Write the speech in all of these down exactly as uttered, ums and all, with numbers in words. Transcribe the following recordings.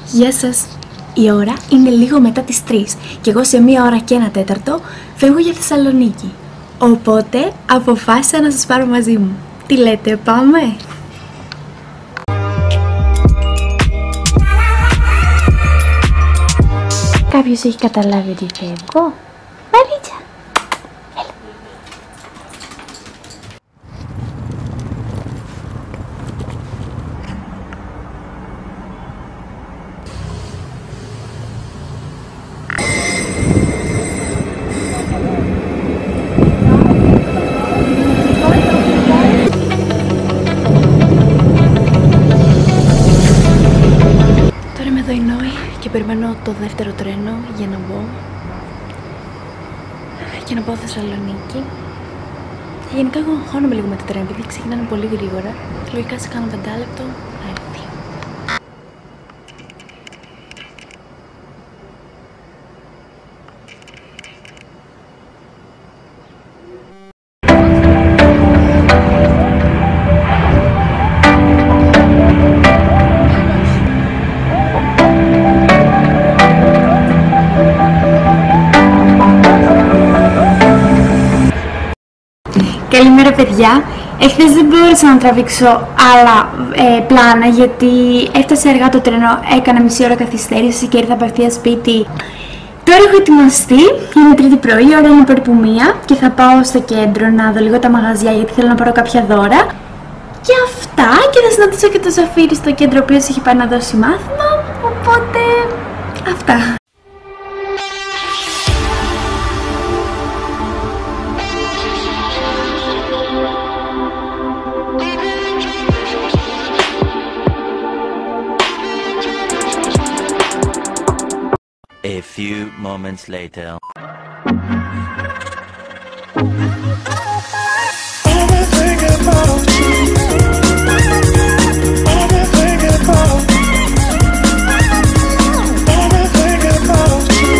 Γεια σας. Η ώρα είναι λίγο μετά τις τρεις και εγώ σε μία ώρα και ένα τέταρτο φεύγω για Θεσσαλονίκη. Οπότε αποφάσισα να σας πάρω μαζί μου. Τι λέτε, πάμε? Κάποιος έχει καταλάβει ότι φεύγω? Μαρίτσα! Έλα. Τώρα είμαι εδώ η Νόη και περιμένω το δεύτερο τρένο για να μπω και να πάω Θεσσαλονίκη. Γενικά εγώ αγχώνομαι λίγο με τα τρένα επειδή ξεκινάνε πολύ γρήγορα. Λογικά σε κάνω πεντάλεπτο θα έρθει. Καλημέρα παιδιά, εχθές δεν μπόρεσα να τραβήξω άλλα ε, πλάνα γιατί έφτασε αργά το τρένο, έκανα μισή ώρα καθυστέρηση και ήρθα απευθείας σπίτι. Τώρα έχω ετοιμαστεί, είναι τρίτη πρωί, η ώρα είναι περίπου μία και θα πάω στο κέντρο να δω λίγο τα μαγαζιά γιατί θέλω να πάρω κάποια δώρα. Και αυτά, και θα συναντήσω και το Ζαφύρι στο κέντρο ο οποίος έχει πάει να δώσει μάθημα, οπότε αυτά. A few moments later. Everything about you. Everything about you. Everything about you.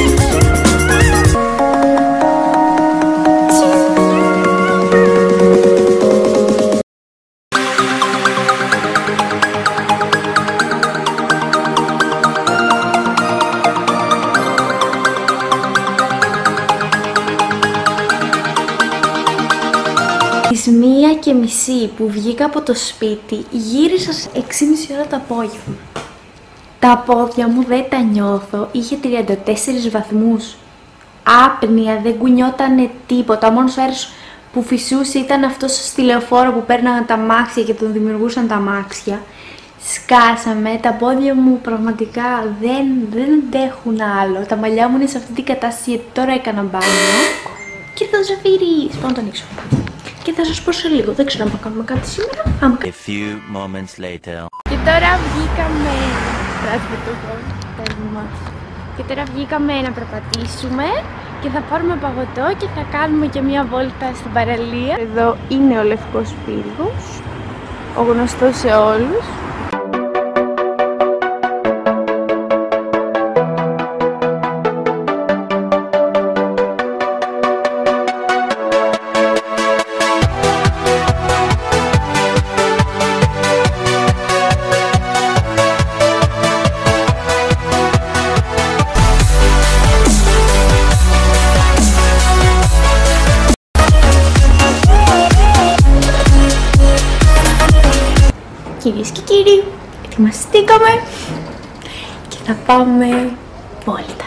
Στις μία και μισή που βγήκα από το σπίτι, γύρισα στις έξι και μισή ώρα το απόγευμα. Τα πόδια μου δεν τα νιώθω, είχε τριάντα τέσσερις βαθμούς. Άπνοια, δεν κουνιότανε τίποτα, ο μόνος αέρας που φυσούσε ήταν αυτός στη λεωφόρο που παίρναγαν τα αμάξια και τον δημιουργούσαν τα αμάξια. Σκάσαμε, τα πόδια μου πραγματικά δεν, δεν αντέχουν άλλο, τα μαλλιά μου είναι σε αυτή την κατάσταση γιατί τώρα έκανα μπάνιο. Και ήρθε ο Ζαφύρης, πάω να τον ανοίξω. Και θα σας πω σε λίγο, δεν ξέρω αν θα κάνουμε κάτι σήμερα. Άμα... A few moments later. Και τώρα βγήκαμε... Και τώρα βγήκαμε να περπατήσουμε και θα πάρουμε παγωτό και θα κάνουμε και μια βόλτα στην παραλία. Εδώ είναι ο Λευκός Πύργος, ο γνωστός σε όλους. Κυρίες και κύριοι, ετοιμαστήκαμε και θα πάμε βόλτα.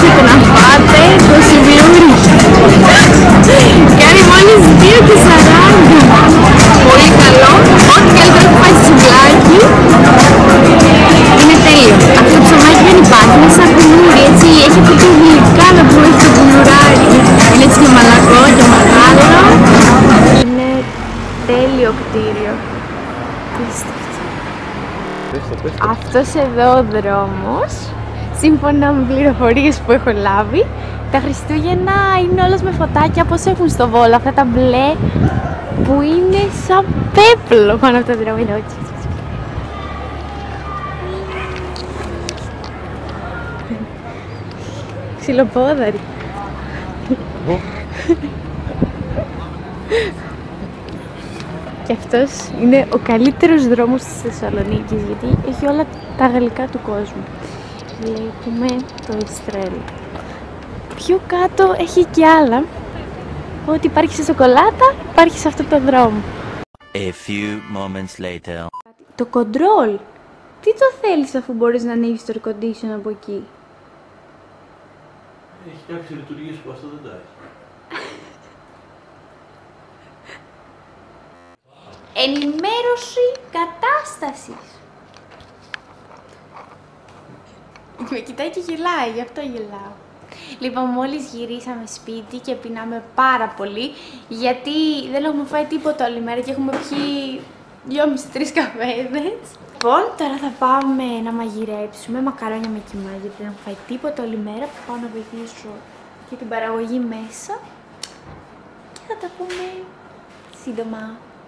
Ετοιμάσετε να φάτε το σιβιούρι. Κάνει μόλις δύο και σαράντα. Πολύ καλό. Ό,τι καλύτερο που πάει στο σουβλάκι. Είναι τέλειο. Αυτό το ψωμάκι δεν υπάρχει. Είναι σαν κουλούρι, έτσι. Έχει αυτό το γλυκάλο που έχει το κουλουράκι. Είναι έτσι και μαλακό και μεγάλο. Είναι τέλειο κτίριο. Αυτός εδώ ο δρόμος, σύμφωνα με πληροφορίες που έχω λάβει, τα Χριστούγεννα είναι όλες με φωτάκια όπως έχουν στο Βόλο, αυτά τα μπλε που είναι σαν πέπλο πάνω από το δρόμο. Ξυλοπόδαρη. Και αυτός είναι ο καλύτερος δρόμος της Θεσσαλονίκης, γιατί έχει όλα τα γαλλικά του κόσμου. Βλέπουμε το Εστρέλ. Πιο κάτω έχει και άλλα. Ό,τι υπάρχει σε σοκολάτα, υπάρχει σε αυτό το δρόμο. A few moments later. Το κοντρόλ. Τι το θέλεις αφού μπορείς να ανοίξεις το air condition από εκεί? Έχει κάποιες λειτουργίες που αυτό δεν τα έχει. Ενημέρωση κατάστασης. Με κοιτάει και γελάει, γι' αυτό γελάω. Λοιπόν, μόλις γυρίσαμε σπίτι και πεινάμε πάρα πολύ, γιατί δεν έχουμε φάει τίποτα όλη μέρα και έχουμε πιει δυόμισι τρεις καφέδες. Λοιπόν, τώρα θα πάμε να μαγειρέψουμε μακαρόνια με κιμά, γιατί δεν έχουμε φάει τίποτα όλη μέρα. Πάω να βοηθήσω και την παραγωγή μέσα και θα τα πούμε σύντομα.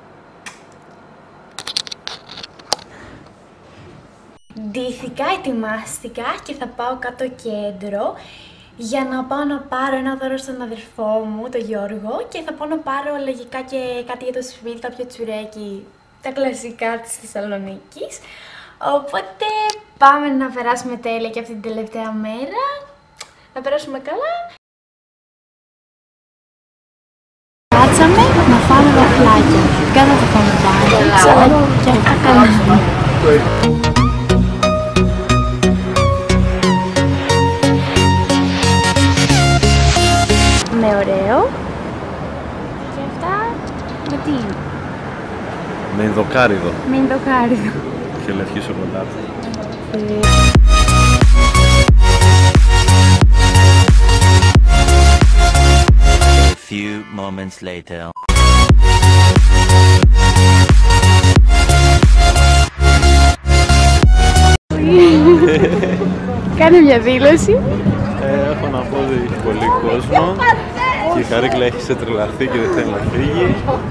Ντύθηκα, ετοιμάστηκα και θα πάω κάτω κέντρο για να πάω να πάρω ένα δώρο στον αδερφό μου, τον Γιώργο, και θα πάω να πάρω λογικά και κάτι για το σπίτι, κάποιο τσουρέκι, τα κλασικά της Θεσσαλονίκης. Οπότε πάμε να περάσουμε τέλεια και αυτή την τελευταία μέρα, να περάσουμε καλά. Κάτσαμε να φάμε βαφλάκια. Κάτα θα φάμε βαφλάκια, αλλά και αυτά καλά. Με ωραίο. Και αυτά με τι είναι? Με ενδοκάριδο. Με ενδοκάριδο. Και λευκή σοκολάτα. A few moments later. Κάνε μια δήλωση. Ε, έχω να πω ότι έχει πολύ κόσμο και η Χαρίκλα έχει σε τρελαθεί και δεν θέλει να φύγει.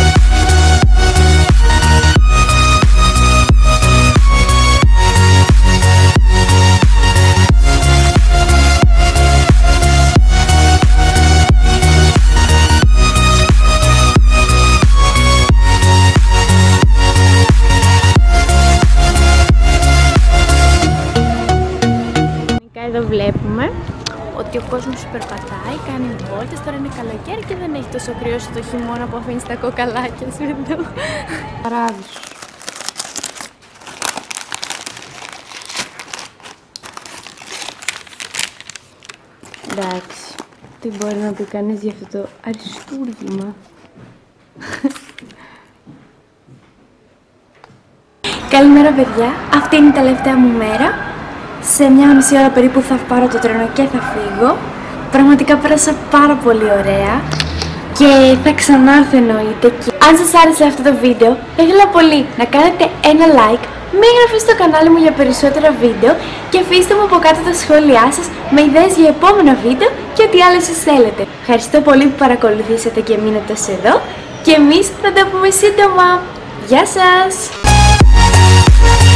Εδώ βλέπουμε ότι ο κόσμος περπατάει, κάνει βόλτες, τώρα είναι καλοκαίρι και δεν έχει τόσο κρύο στο χειμώνα που αφήνεις τα κοκαλάκια σου εδώ. Παράδεισο. Εντάξει, τι μπορεί να πει κανείς για αυτό το αριστούργημα. Καλημέρα παιδιά, αυτή είναι η τελευταία μου μέρα. Σε μια μισή ώρα περίπου θα πάρω το τρένο και θα φύγω. Πραγματικά πέρασα πάρα πολύ ωραία και θα ξανάρθω εννοείται. Και αν σας άρεσε αυτό το βίντεο, θα ήθελα πολύ να κάνετε ένα like, με εγγραφή στο κανάλι μου για περισσότερα βίντεο και αφήστε μου από κάτω τα σχόλιά σας με ιδέες για επόμενα βίντεο και ό,τι άλλο σας θέλετε. Ευχαριστώ πολύ που παρακολουθήσατε και μείνετε εδώ και εμείς θα τα πούμε σύντομα. Γεια σας!